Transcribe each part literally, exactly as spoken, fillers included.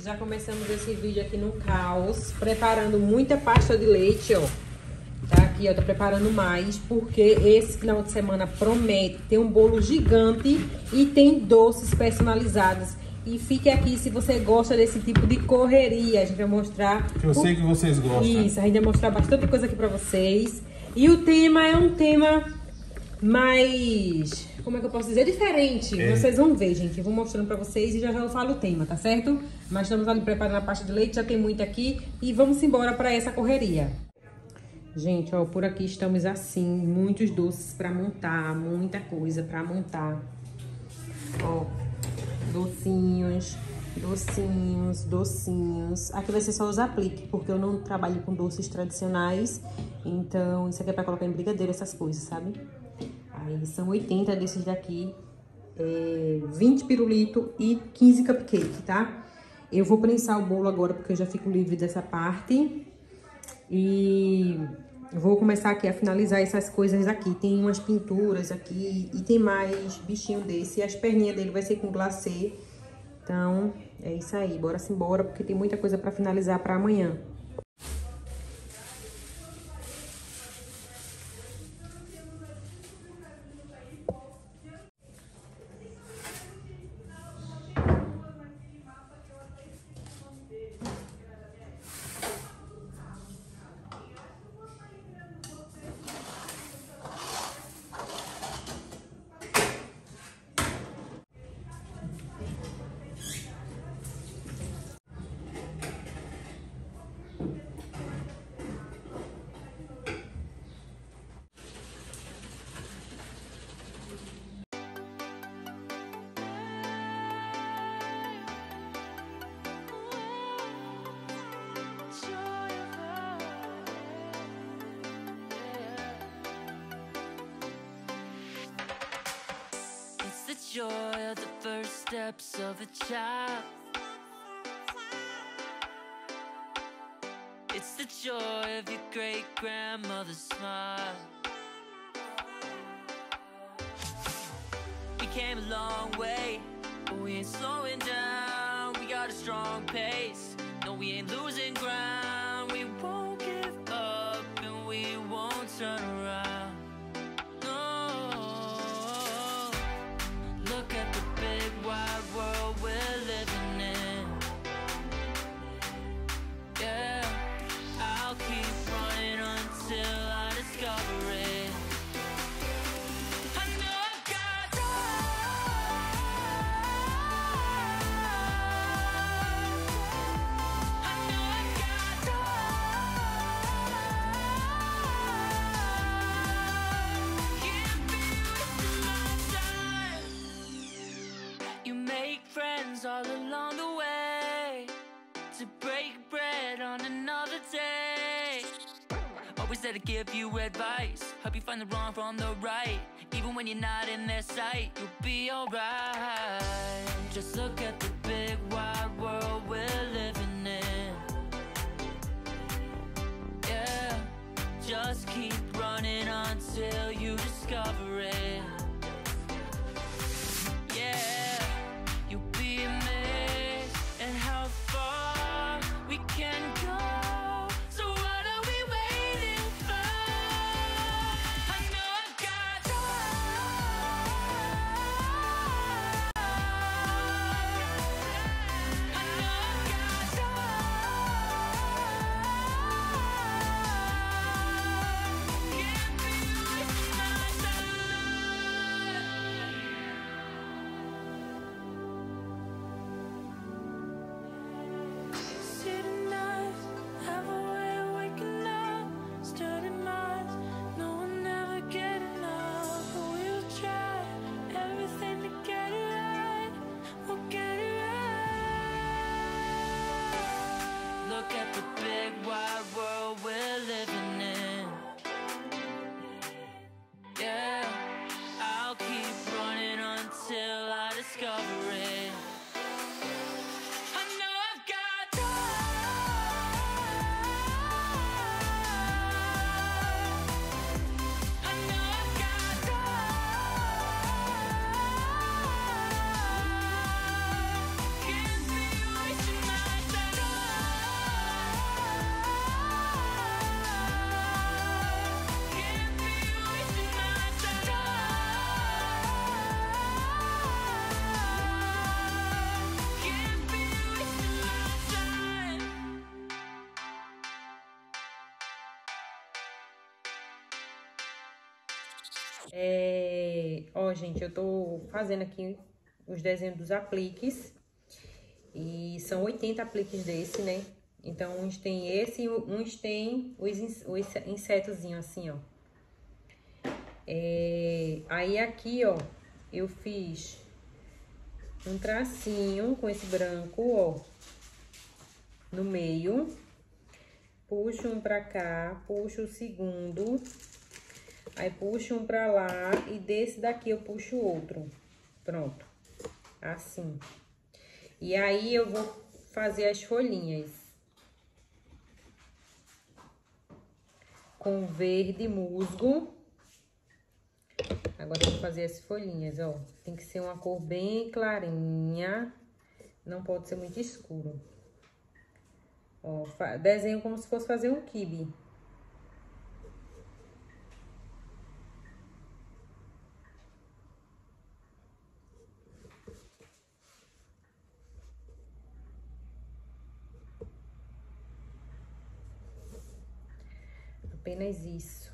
já começamos esse vídeo aqui no caos, preparando muita pasta de leite, ó. Tá aqui, ó, tô preparando mais, porque esse final de semana promete ter um bolo gigante e tem doces personalizados. E fique aqui se você gosta desse tipo de correria. A gente vai mostrar... Eu sei que vocês gostam. Isso, a gente vai mostrar bastante coisa aqui pra vocês. E o tema é um tema mais... Como é que eu posso dizer? Diferente. É. Vocês vão ver, gente. Eu vou mostrando pra vocês e já já eu falo o tema, tá certo? Mas estamos ali preparando a pasta de leite, já tem muito aqui. E vamos embora pra essa correria. Gente, ó, por aqui estamos assim, muitos doces pra montar, muita coisa pra montar. Ó, docinhos, docinhos, docinhos. Aqui vai ser só os apliques, porque eu não trabalho com doces tradicionais. Então, isso aqui é pra colocar em brigadeiro, essas coisas, sabe? Aí, são oitenta desses daqui, é, vinte pirulito e quinze cupcake, tá? Eu vou prensar o bolo agora, porque eu já fico livre dessa parte. E vou começar aqui a finalizar essas coisas aqui. Tem umas pinturas aqui e tem mais bichinho desse. E as perninhas dele vai ser com glacê. Então, é isso aí. Bora-se embora, porque tem muita coisa pra finalizar pra amanhã. Joy of the first steps of a child. It's the joy of your great grandmother's smile. We came a long way, but we ain't slowing down. We got a strong pace. No, we ain't losing ground. We won't give up and we won't turn around. All along the way to break bread on another day. Always there to give you advice, help you find the wrong from the right. Even when you're not in their sight, you'll be alright. Just look at the big wide world we're living in. Yeah, just keep running until you discover it. É... Ó, gente, eu tô fazendo aqui os desenhos dos apliques. E são oitenta apliques desse, né? Então, uns tem esse e uns tem os, os insetozinhos assim, ó. É... Aí, aqui, ó, eu fiz um tracinho com esse branco, ó, no meio. Puxo um pra cá, puxo o segundo, aí puxo um pra lá e desse daqui eu puxo outro. Pronto, assim. E aí eu vou fazer as folhinhas com verde musgo. Agora eu vou fazer as folhinhas, ó. Tem que ser uma cor bem clarinha, não pode ser muito escuro. Ó, desenho como se fosse fazer um quibe. Apenas isso.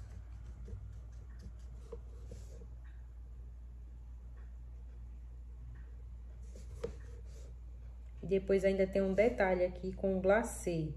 E depois ainda tem um detalhe aqui com glacê.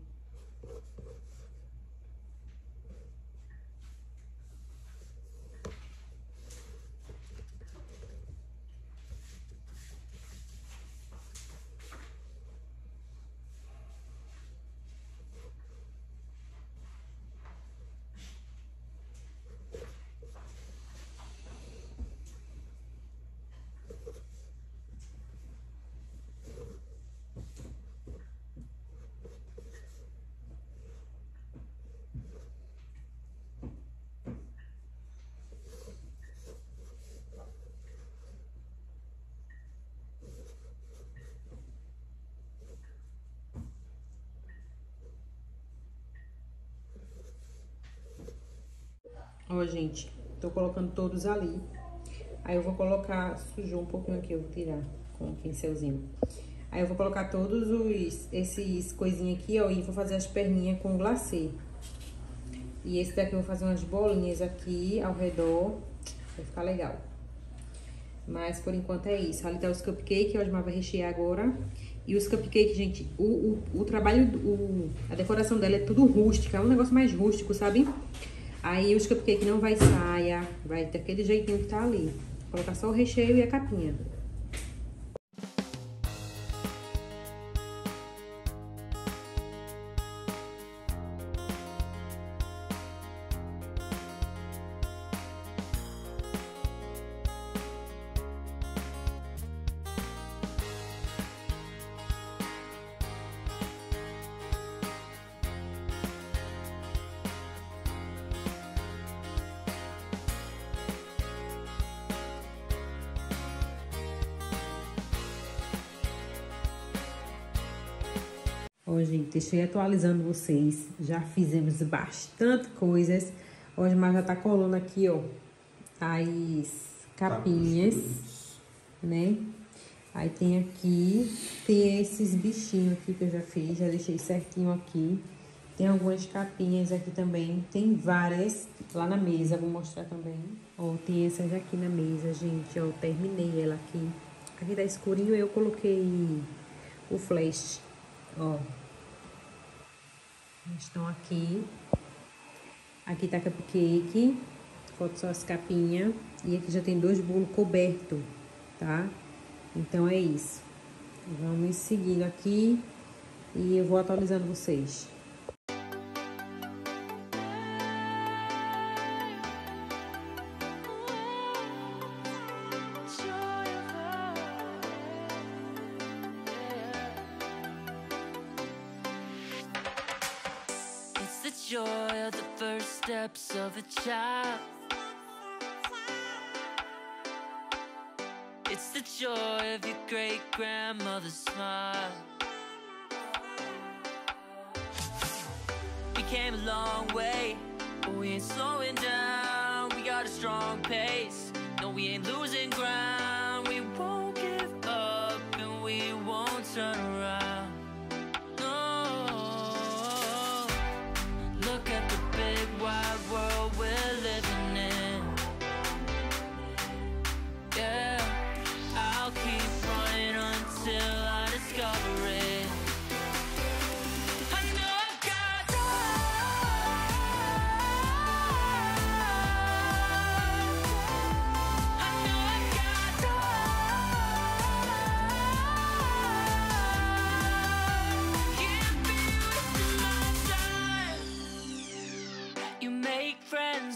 Ó, gente, tô colocando todos ali. Aí eu vou colocar, sujou um pouquinho aqui, eu vou tirar com o pincelzinho. Aí eu vou colocar todos os, esses coisinhas aqui, ó, e vou fazer as perninhas com glacê. E esse daqui eu vou fazer umas bolinhas aqui ao redor, vai ficar legal. Mas por enquanto é isso. Ali tá os cupcakes, a Osmar vai rechear agora. E os cupcakes, gente, o, o, o trabalho, o, a decoração dela é tudo rústica, é um negócio mais rústico, sabe? Aí os cupcakes não vai saia, vai daquele jeitinho que tá ali. Vou colocar só o recheio e a capinha. Ó, gente, deixei atualizando vocês. Já fizemos bastante coisas. O Osmar já tá colando aqui, ó, as capinhas, né? Aí tem aqui, tem esses bichinhos aqui que eu já fiz, já deixei certinho aqui. Tem algumas capinhas aqui também, tem várias lá na mesa, vou mostrar também. Ó, tem essas aqui na mesa, gente, ó, terminei ela aqui. Aqui tá escurinho, eu coloquei o flash, ó. Estão aqui. Aqui tá cupcake, falta só as capinhas. E aqui já tem dois bolos cobertos, tá? Então é isso. Vamos seguindo aqui e eu vou atualizando vocês. Joy of the first steps of a child. It's the joy of your great grandmother's smile. We came a long way, but we ain't slowing down. We got a strong pace, no, we ain't losing ground. We won't give up and we won't turn around.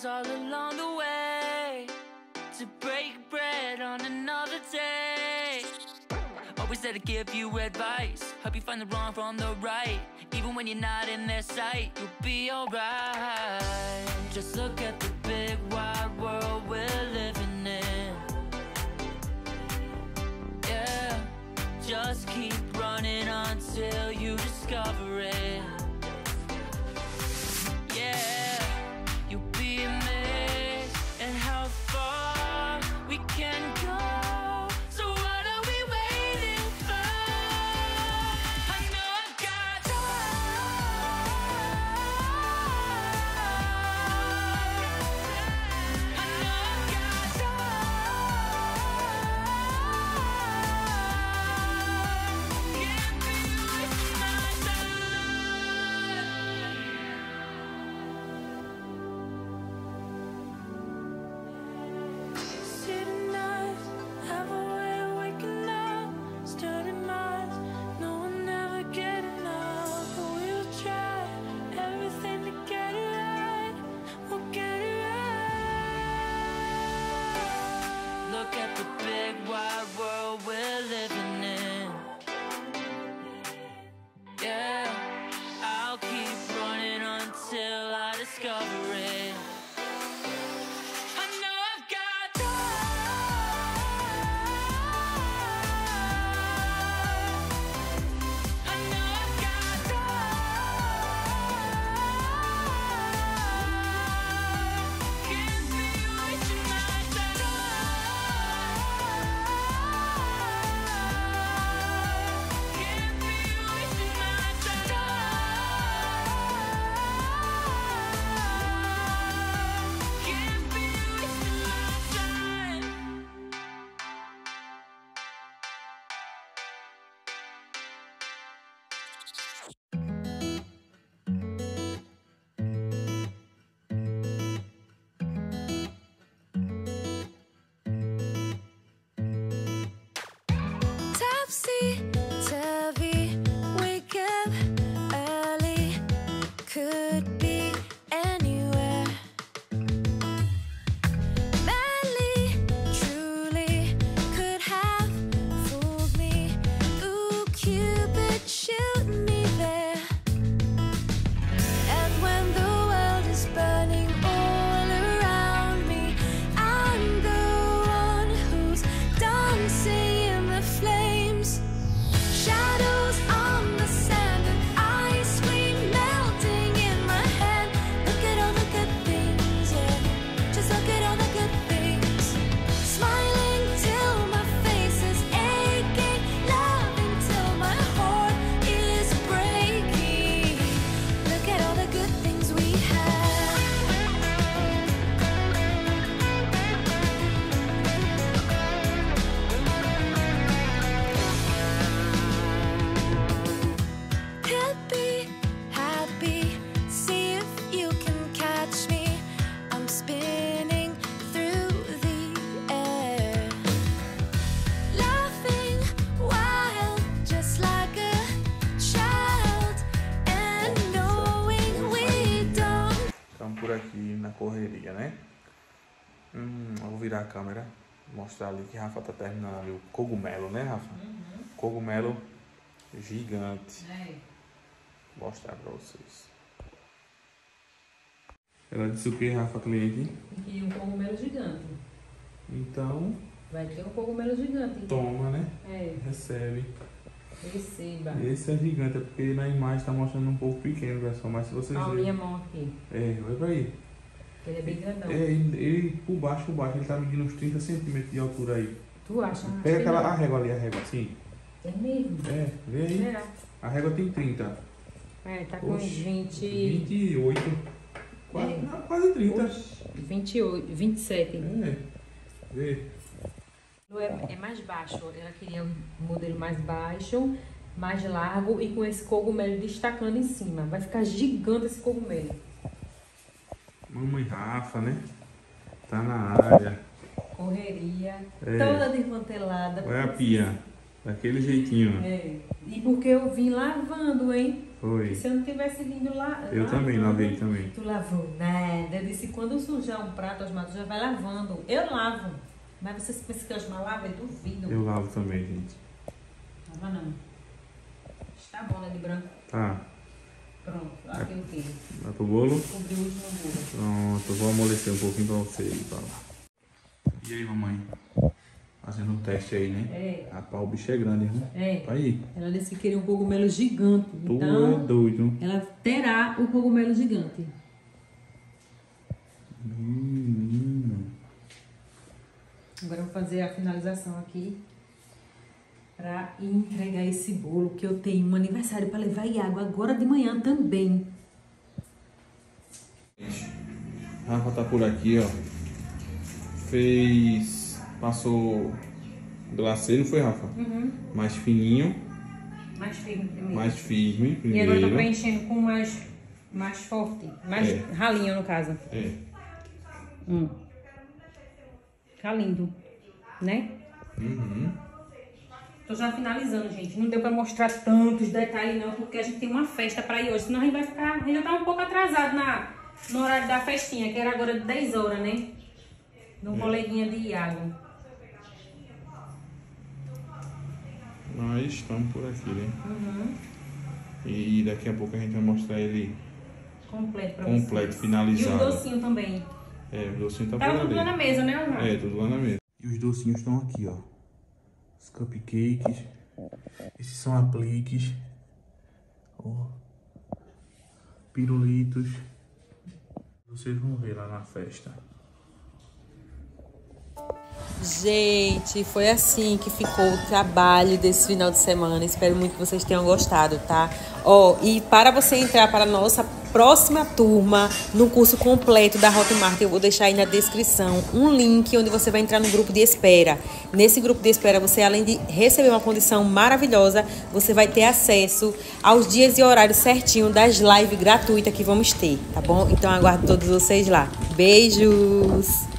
friends all along the way to break bread on another day. Always there to give you advice, help you find the wrong from the right. Even when you're not in their sight, you'll be alright. Just look at the big wide world we're living in. Yeah, just keep running until you discover it. Yeah, you'll be amazed at how far we can go. So what are we waiting for? I know I've got I know I've got can't be wasting my time. City nights have a way of waking up, starting minds, no one ever get enough. But we'll try everything to get it right, we'll get it right. Look at the big wide world we're living in. Yeah, I'll keep running until I discover it. I know I've got I know I've got can't be wasting my time. Can't be wasting my time. Can't be wasting my time. Topsy-turvy, wake up early, could be anywhere. Madly, truly, could have fooled me. Ooh, Cupid, shoot me there. And when the world is burning all around me, I'm the one who's dancing in the flames. Shadows on the sand and ice cream melting in my hand. Look at all the good things, yeah. Just look at all the good things. Smiling till my face is aching, loving till my heart is breaking. Look at all the good things we have. Happy, happy, see if you can catch me. I'm spinning through the air, laughing wild, just like a child, and knowing we don't. Estamos por aqui na correria, né? Hum, eu vou virar a câmera, mostrar ali que Rafa tá terminando ali o cogumelo, né, Rafa? Cogumelo gigante. Vou mostrar pra vocês. Ela disse o que, Rafa, cliente? E um cogumelo gigante. Então, Vai ter um cogumelo gigante. toma, né? É, Recebe. receba. Esse é gigante, é porque na imagem tá mostrando um pouco pequeno, pessoal, mas se vocês Ó, a verem... minha mão aqui. É, vai pra aí. Ele é bem grandão. É, ele, ele por baixo, por baixo, ele tá medindo uns trinta centímetros de altura aí. Tu acha? Acho Pega que aquela, não. a régua ali, a régua, assim. É mesmo? É, vê aí. Será? A régua tem trinta. É, tá com uns Oxe, vinte... vinte e oito. Quase, É. não, quase trinta. Oxe, vinte e oito, vinte e sete. É. Vê. É, é mais baixo. Ela queria um modelo mais baixo, mais largo e com esse cogumelo destacando em cima. Vai ficar gigante esse cogumelo. Mamãe Rafa, né? Tá na área. Correria, É. toda desmantelada. Olha a pia. Daquele jeitinho. É. E porque eu vim lavando, hein? Foi. Se eu não tivesse vindo lá. Eu lavando, também lavei também. Tu lavou nada. Eu disse, quando sujar um prato, Osmar, tu já vai lavando. Eu lavo. Mas vocês pensam que Osmar lava? Eu duvido. Eu lavo também, gente. Lava não. Está bom, né, de branco? Tá. Pronto, aqui o quê? Vai pro bolo? Cobri o último bolo. Pronto, vou amolecer um pouquinho pra você ir pra lá. E aí, mamãe? Fazendo um teste aí, né? É. Rapaz, o bicho é grande, irmão. É. Tá aí. Ela disse que queria um cogumelo gigante. Tu Então, é doido. ela terá o cogumelo gigante. Menino. Agora eu vou fazer a finalização aqui pra entregar esse bolo, que eu tenho um aniversário pra levar e água agora de manhã também. Rafa tá por aqui, ó. Fez... Passou glacê, não foi, Rafa? Uhum. Mais fininho. Mais firme primeiro. Mais firme E primeiro. agora eu tô preenchendo com mais, mais forte. Mais É. ralinho, no caso. É. Hum. Fica lindo, né? Uhum. Tô já finalizando, gente. Não deu pra mostrar tantos detalhes, não, porque a gente tem uma festa pra ir hoje. Senão a gente vai ficar... A gente já tá um pouco atrasado na, no horário da festinha, que era agora de dez horas, né? No coleguinha de Iago. Mas estamos por aqui, né? Uhum. E daqui a pouco a gente vai mostrar ele Completo pra completo, vocês. finalizado. E o docinho também. É, o docinho tá Tava por tudo lá ali. na mesa, né, Osmar? É, tudo lá na mesa. E os docinhos estão aqui, ó. Os cupcakes. Esses são apliques. Ó. Pirulitos. Vocês vão ver lá na festa. Gente, foi assim que ficou o trabalho desse final de semana. Espero muito que vocês tenham gostado, tá? Ó, e para você entrar para a nossa próxima turma no curso completo da Hotmart, eu vou deixar aí na descrição um link onde você vai entrar no grupo de espera. Nesse grupo de espera, você, além de receber uma condição maravilhosa, você vai ter acesso aos dias e horários certinho das lives gratuitas que vamos ter, tá bom? Então, aguardo todos vocês lá. Beijos!